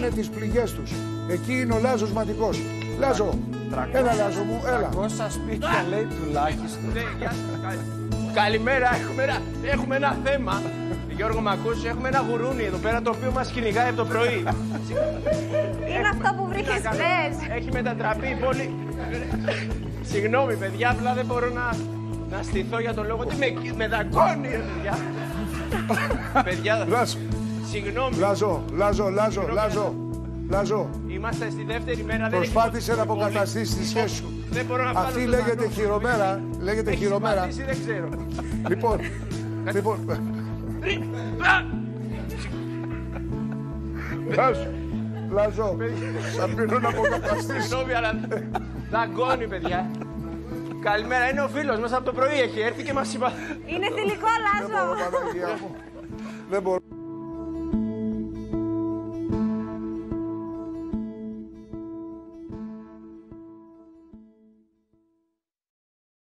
τις πληγές τους. Εκεί είναι ο Λάζος Μαντικός. Λάζο, έλα Λάζο μου, έλα. 300 σπίτια λέει τουλάχιστον. Καλημέρα, έχουμε ένα θέμα. Γιώργο, μ' ακούς, έχουμε ένα γουρούνι εδώ πέρα το οποίο μας κυνηγάει από το πρωί. Είναι αυτό που βρήκες χθες. Έχει μετατραπεί η πόλη. Συγγνώμη, παιδιά, απλά δεν μπορώ να στηθώ για τον λόγο ότι με δαγκώνει, ρε παιδιά. Παιδιά, συγγνώμη. Λάζο. Είμαστε στη δεύτερη μέρα. Προσπάθησε να αποκαταστήσεις τη σχέση σου. Δεν μπορώ να αυτή λέγεται χειρομέρα. Λέγεται χειρομέρα. Δεν ξέρω. Λοιπόν. Λάζο, θα πίνω να αποκαταστήσεις. Συγγνώμη, αλλά δαγκώνει, παιδιά. Καλημέρα, είναι ο φίλος μας από το πρωί, έχει έρθει και μας είπα. Είναι θηλυκό, Λάζο. Δεν μπορώ.